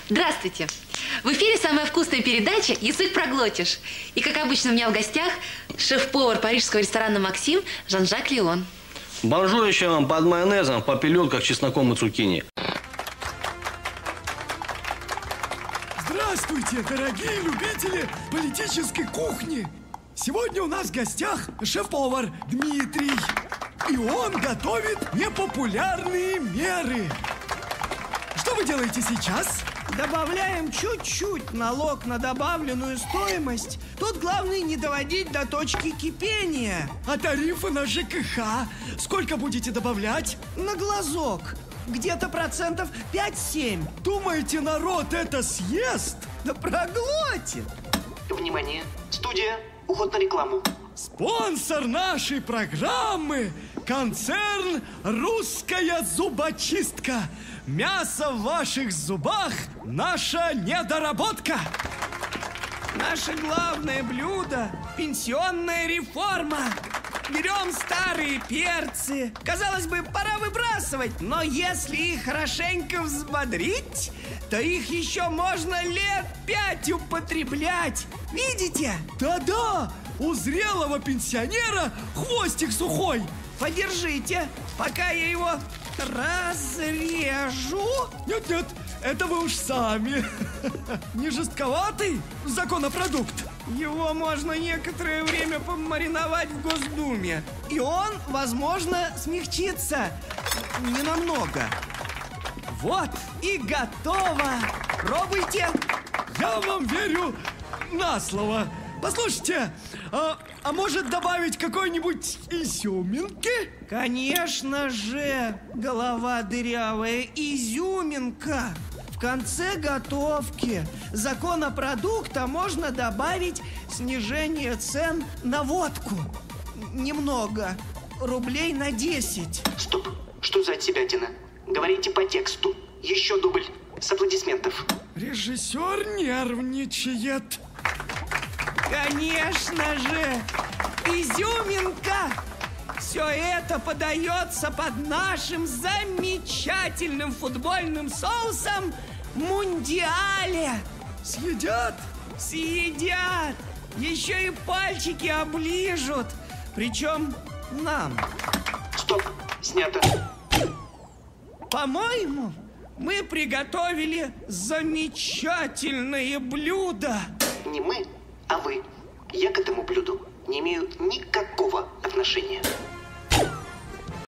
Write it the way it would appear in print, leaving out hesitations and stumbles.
Здравствуйте. В эфире самая вкусная передача «Язык проглотишь». И, как обычно, у меня в гостях шеф-повар парижского ресторана «Максим» Жан-Жак Леон. Бонжурище вам под майонезом, в попелётках, чесноком и цукини. Здравствуйте, дорогие любители политической кухни! Сегодня у нас в гостях шеф-повар Дмитрий. И он готовит непопулярные меры. Что вы делаете сейчас? Добавляем чуть-чуть налог на добавленную стоимость. Тут главное не доводить до точки кипения. А тарифы на ЖКХ сколько будете добавлять? На глазок. Где-то процентов 5-7. Думаете, народ это съест? Да проглотит. Внимание! Студия, уход на рекламу. Спонсор нашей программы – концерн «Русская зубочистка». Мясо в ваших зубах – наша недоработка. Наше главное блюдо – пенсионная реформа. Берем старые перцы. Казалось бы, пора выбрасывать. Но если их хорошенько взбодрить, то их еще можно лет 5 употреблять. Видите? Да-да, у зрелого пенсионера хвостик сухой. Подержите, пока я его разрежу. Нет-нет, это вы уж сами. Не жестковатый законопродукт? Его можно некоторое время помариновать в Госдуме. И он, возможно, смягчится. Ненамного. Вот и готово. Пробуйте. Я вам верю на слово. Послушайте, а может добавить какой-нибудь изюминки? Конечно же, голова дырявая, изюминка. В конце готовки законопродукта можно добавить снижение цен на водку. Немного, рублей на 10. Стоп, что за отсебятина? Говорите по тексту. Еще дубль с аплодисментов. Режиссер нервничает. Конечно же, изюминка. Все это подается под нашим замечательным футбольным соусом «Мундиале». Съедят? Съедят. Еще и пальчики оближут. Причем нам. Стоп, снято. По-моему, мы приготовили замечательное блюдо. Не мы, а вы. Я к этому блюду не имею никакого отношения.